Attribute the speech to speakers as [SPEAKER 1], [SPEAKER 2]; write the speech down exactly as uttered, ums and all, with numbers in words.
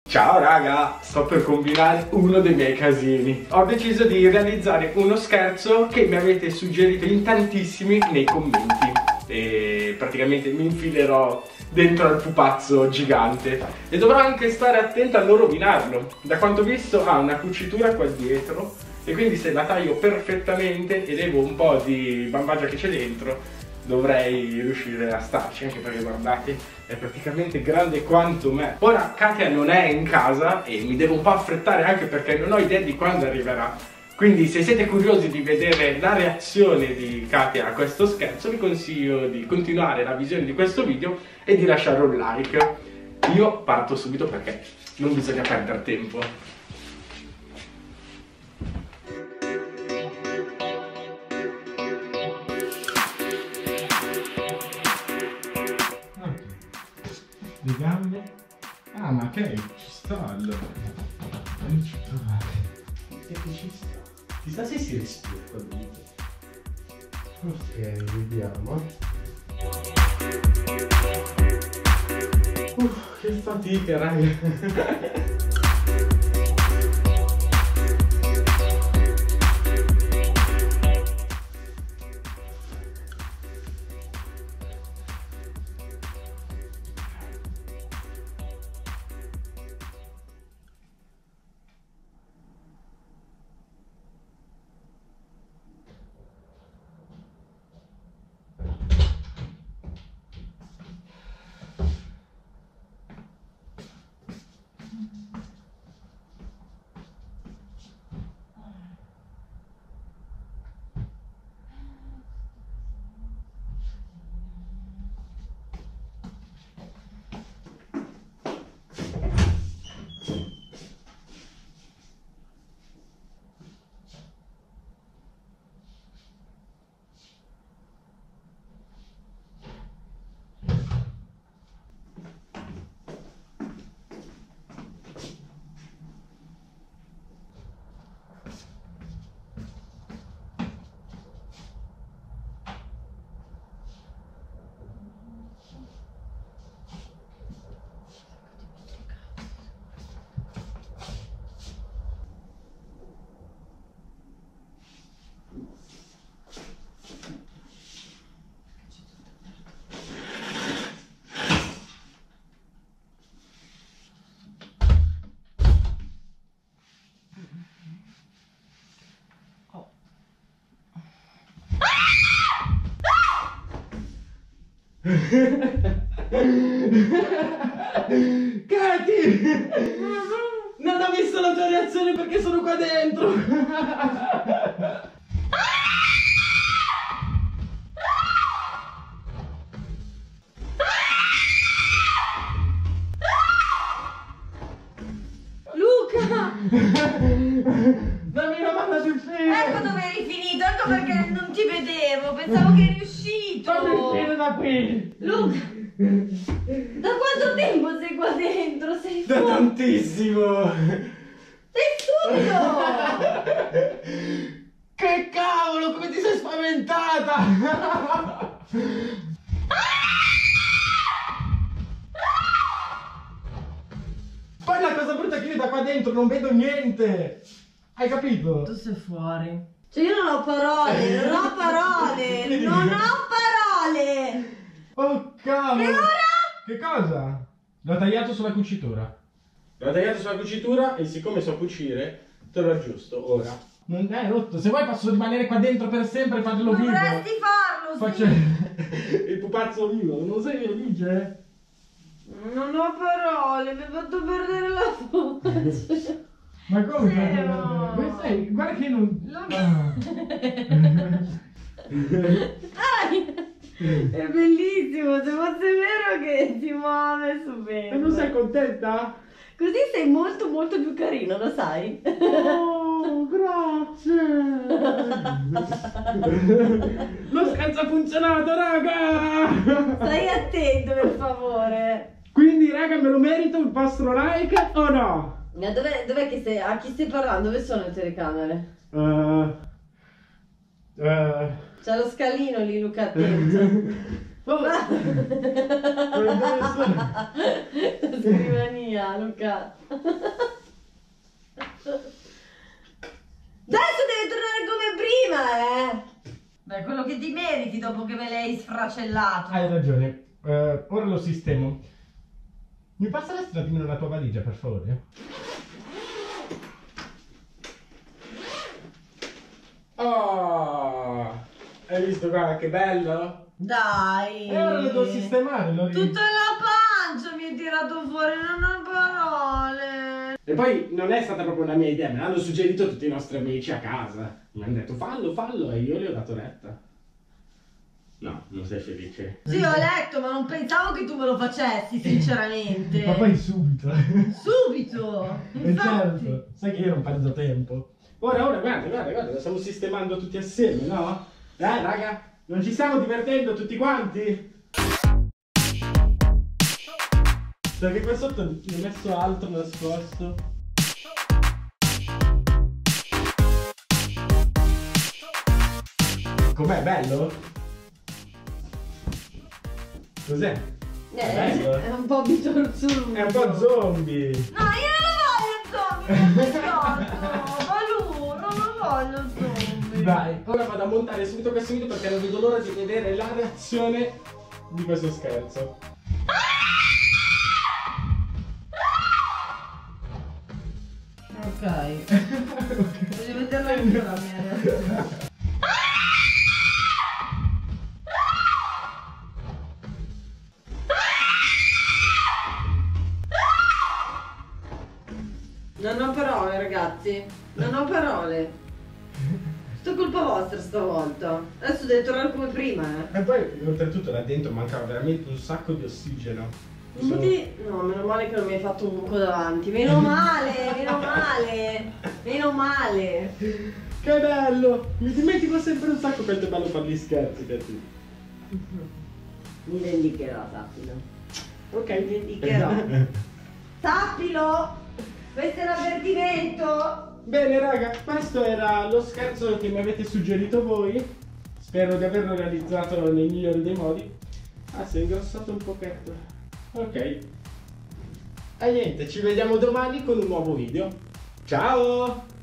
[SPEAKER 1] Ciao raga, sto per combinare uno dei miei casini. Ho deciso di realizzare uno scherzo che mi avete suggerito in tantissimi nei commenti. E praticamente mi infilerò dentro al pupazzo gigante e dovrò anche stare attento a non rovinarlo. Da quanto ho visto ha una cucitura qua dietro e quindi se la taglio perfettamente e levo un po' di bambagia che c'è dentro dovrei riuscire a starci, anche perché guardate è praticamente grande quanto me. Ora Katia non è in casa e mi devo un po' affrettare anche perché non ho idea di quando arriverà. Quindi se siete curiosi di vedere la reazione di Katia a questo scherzo vi consiglio di continuare la visione di questo video e di lasciare un like. Io parto subito perché non bisogna perdere tempo. Le gambe? Ah, ma ok, ci sta allora. Non ci trovate. E che ci sta? Chissà se si respira qua dentro. Ok, vediamo. Uff, che fatica, raga. Katy! Non ho visto la tua reazione perché sono qua dentro!
[SPEAKER 2] Luca!
[SPEAKER 1] Dammi una mano sul filo!
[SPEAKER 2] Ecco dove eri finito, ecco perché non ti vedevo, pensavo che eri uscito!
[SPEAKER 1] Fammi uscire da qui!
[SPEAKER 2] Luca! Da quanto tempo sei qua dentro? Sei
[SPEAKER 1] Da
[SPEAKER 2] fuori?
[SPEAKER 1] tantissimo!
[SPEAKER 2] Sei stupido!
[SPEAKER 1] Che cavolo, come ti sei spaventata! Poi la cosa brutta è che io da qua dentro non vedo niente! Hai capito?
[SPEAKER 2] Tu sei fuori. Cioè io non ho parole, non ho parole, non ho parole!
[SPEAKER 1] Oh cavolo!
[SPEAKER 2] E ora?
[SPEAKER 1] Che cosa? L'ho tagliato sulla cucitura. L'ho tagliato sulla cucitura e siccome so cucire, te lo aggiusto ora. Non è rotto. Se vuoi posso rimanere qua dentro per sempre e farlo vivo.
[SPEAKER 2] Dovresti farlo,
[SPEAKER 1] Faccio
[SPEAKER 2] sì.
[SPEAKER 1] il pupazzo vivo, non sei felice?
[SPEAKER 2] Non ho parole, mi hai fatto perdere la voce.
[SPEAKER 1] Ma come?
[SPEAKER 2] Sì,
[SPEAKER 1] Guarda,
[SPEAKER 2] no.
[SPEAKER 1] dove sei? Guarda che non...
[SPEAKER 2] Lo-
[SPEAKER 1] Ah.
[SPEAKER 2] Dai! È bellissimo, se fosse vero che si muove su bene.
[SPEAKER 1] E non sei contenta?
[SPEAKER 2] Così sei molto molto più carino, lo sai?
[SPEAKER 1] Oh, grazie! Lo scherzo ha funzionato, raga!
[SPEAKER 2] Stai attento, per favore.
[SPEAKER 1] Quindi, raga, me lo merito il vostro like o no?
[SPEAKER 2] Ma dov'è, dov'è che stai? A chi stai parlando? Dove sono le telecamere?
[SPEAKER 1] Uh, uh,
[SPEAKER 2] C'è lo scalino lì, Luca, attento.
[SPEAKER 1] Oh.
[SPEAKER 2] Scrivania, Luca. Adesso deve tornare come prima, eh! Beh, quello che ti meriti dopo che me l'hai sfracellato.
[SPEAKER 1] Hai ragione. Uh, ora lo sistemo. Mi passeresti un attimino la tua valigia, per favore? Oh! Hai visto qua che bello?
[SPEAKER 2] Dai!
[SPEAKER 1] E ora lo devo sistemare, lo
[SPEAKER 2] Tutta la pancia mi hai tirato fuori, non ho parole!
[SPEAKER 1] E poi non è stata proprio una mia idea, me l'hanno suggerito tutti i nostri amici a casa. Mi hanno detto fallo, fallo e io gli ho dato retta. No, non sei felice.
[SPEAKER 2] Sì, ho letto, ma non pensavo che tu me lo facessi, sinceramente.
[SPEAKER 1] Ma poi subito.
[SPEAKER 2] Subito!
[SPEAKER 1] E certo, sai che io non perdo tempo. Ora, ora, guarda, guarda, guarda, lo stiamo sistemando tutti assieme, no? Dai, raga, non ci stiamo divertendo tutti quanti? Perché qua sotto ne ho messo altro nascosto. Com'è, bello? Cos'è?
[SPEAKER 2] Eh,
[SPEAKER 1] È bello?
[SPEAKER 2] è un po' bitorzuto.
[SPEAKER 1] È un po' zombie.
[SPEAKER 2] No, io non lo voglio zombie, non mi piace. Ma lui, non lo voglio zombie.
[SPEAKER 1] Dai, ora vado a montare subito questo video perché non vedo l'ora di vedere la reazione di questo scherzo.
[SPEAKER 2] Ok. Voglio vederla anche la mia reazione. Non ho parole, ragazzi. Non ho parole. Sto colpa vostra stavolta. Adesso deve tornare come prima, eh.
[SPEAKER 1] E poi, oltretutto, là dentro mancava veramente un sacco di ossigeno.
[SPEAKER 2] Non potevi... No, meno male che non mi hai fatto un buco davanti. Meno male, meno male. Meno male.
[SPEAKER 1] Che bello! Mi dimentico sempre un sacco quanto è bello fare gli scherzi, Katy.
[SPEAKER 2] Mi vendicherò, sappilo.
[SPEAKER 1] Ok.
[SPEAKER 2] Mi vendicherò. Sappilo! Questo è l'avvertimento!
[SPEAKER 1] Bene raga, questo era lo scherzo che mi avete suggerito voi. Spero di averlo realizzato nel migliore dei modi. Ah, si è ingrossato un pochetto. Ok. E niente, ci vediamo domani con un nuovo video. Ciao!